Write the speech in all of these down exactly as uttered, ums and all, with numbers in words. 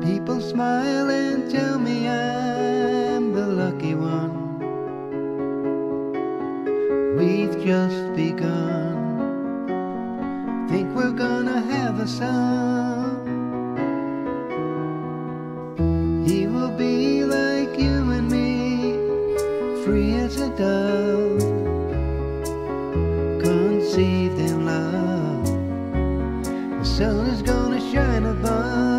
People smile and tell me I'm the lucky one. We've just begun. Think we're gonna have a son. He will be like you and me, free as a dove, conceived in love. The sun is gonna shine above.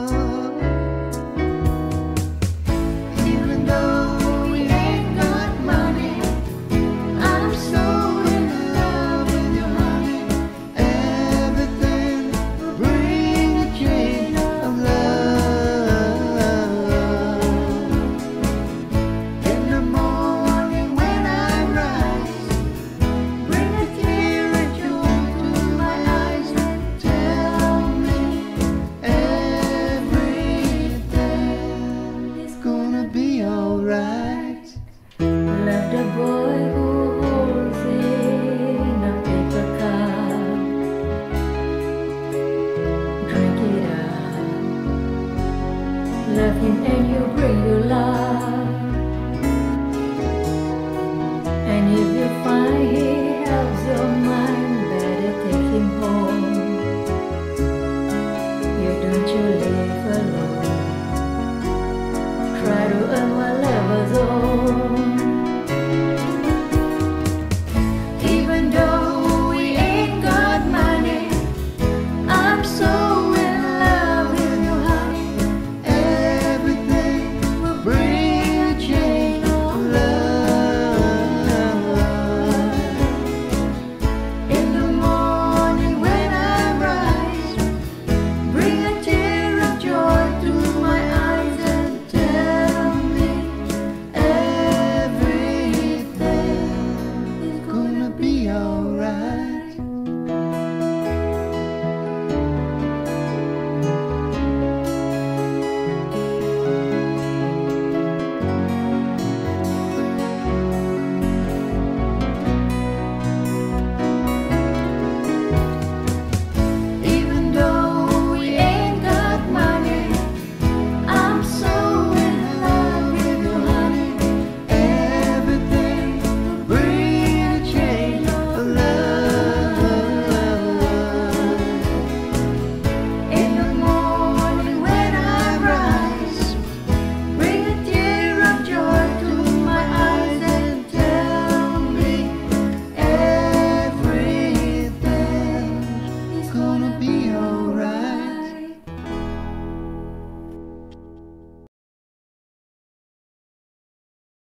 Love the boy who holds in a paper cup. Drink it up. Love him and you bring your love.